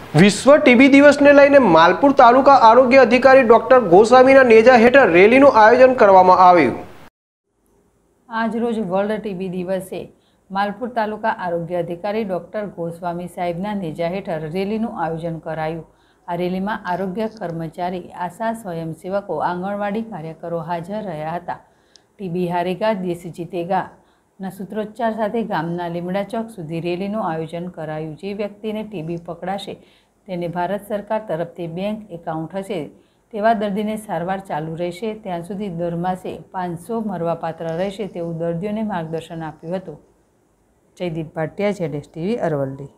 વિશ્વ ટીબી દિવસને લઈને માલપુર તાલુકા આરોગ્ય અધિકારી ડોક્ટર ગોસ્વામીના નેજા હેઠળ રેલીનું આયોજન કરવામાં આવ્યું। આજરોજ વર્લ્ડ ટીબી દિવસે માલપુર તાલુકા આરોગ્ય અધિકારી ડોક્ટર ગોસ્વામી સાહેબના નેજા હેઠળ રેલીનું આયોજન કરાયું। આ રેલીમાં આરોગ્ય કર્મચારી, આશા સ્વયંસેવકો, આંગણવાડી કાર્યકરો હાજર રહ્યા હતા। ટીબી હારેગા દેશ જીતેગા ના સૂત્રોચ્ચાર સાથે ગામના લીમડા ચોક સુધી રેલીનું આયોજન કરાયું। જે વ્યક્તિને ટીબી પકડાશે તેને ભારત સરકાર તરફથી બેંક એકાઉન્ટ હશે તેવા દર્દીને સારવાર ચાલુ રહેશે, ત્યાં સુધી દર માસે 500 મરવાપાત્ર રહેશે તેવું દર્દીઓને માર્ગદર્શન આપ્યું હતું। જયદીપ ભાટિયા, ZS TV, અરવલ્લી।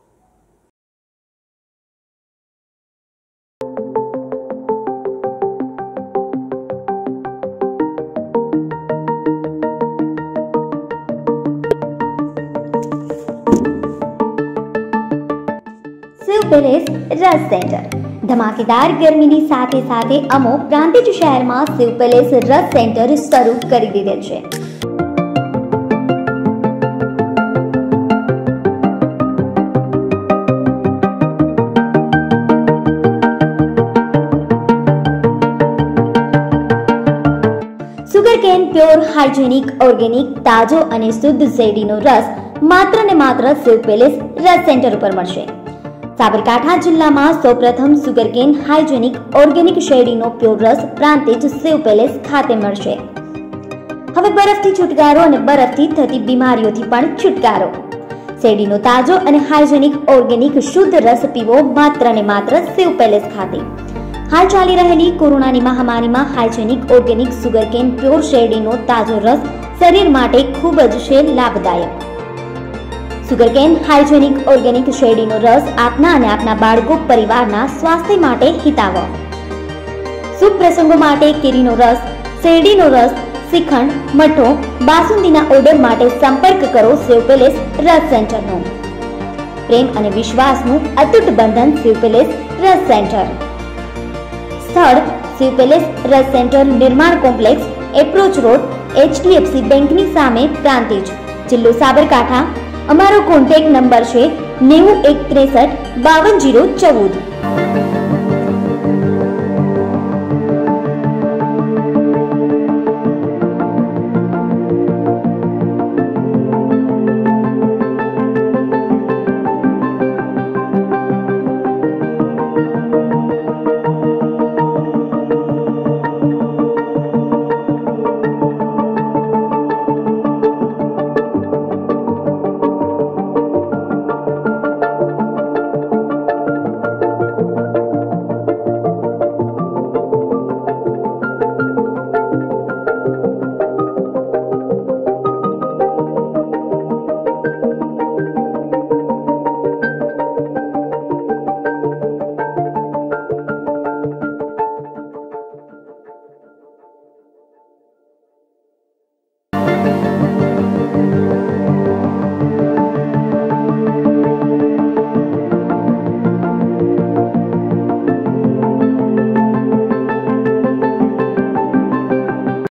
शिव पैलेस रस सेंटर धमाकेदार गर्मी साथे साथे अमो प्रांतिज शहर में शिव पैलेस रस सेंटर शुरू કરી દીધેલ છે। સુગરકેન પ્યોર હાઇજેનિક ઓર્ગેનિક તાજો અને શુદ્ધ શેરડીનો રસ માત્ર ને માત્ર शिव पैलेस रस सेंटर पर મળશે। साबरकांठा जिल्ला में सौप्रथम सुगरकेन हाइजेनिक ऑर्गेनिक शेरडीनो प्योर रस प्रांतिज शिव पैलेस खाते मळशे। हवे बरफथी छुटकारो अने बरफथी थती बीमारीओथी पण छुटकारो। शेरडीनो ताजो अने हाइजेनिक ऑर्गेनिक शुद्ध रस पीवो मात्र ने मात्र शिव पैलेस खाते। हाल चाली रहेली कोरोनानी महामारी में हाइजेनिक ऑर्गेनिक सुगरकेन प्योर शेरडीनो ताजो रस शरीर माटे खूब ज छे लाभदायक। सुगरकेन हाइजेनिक ऑर्गेनिक शेरडीनो रस आपना अने आपना बाळको परिवारना स्वास्थ्य माटे हितावह। शुभ प्रसंगो माटे केरीनो रस, शेरडीनो रस, श्रीखंड, मठो, बासुंदीना ऑर्डर माटे संपर्क करो शिव पैलेस रस सेंटरनो। प्रेम अने विश्वासनु अतूट बंधन शिव पैलेस रस सेंटर। स्थळ शिव पैलेस रस centre, Nirman complex, approach road, HDFC બેંકની સામે, પ્રાંતિજ, જિલ્લો સાબરકાંઠા। અમારો કોન્ટેક્ટ નંબર છે 9163 52 014।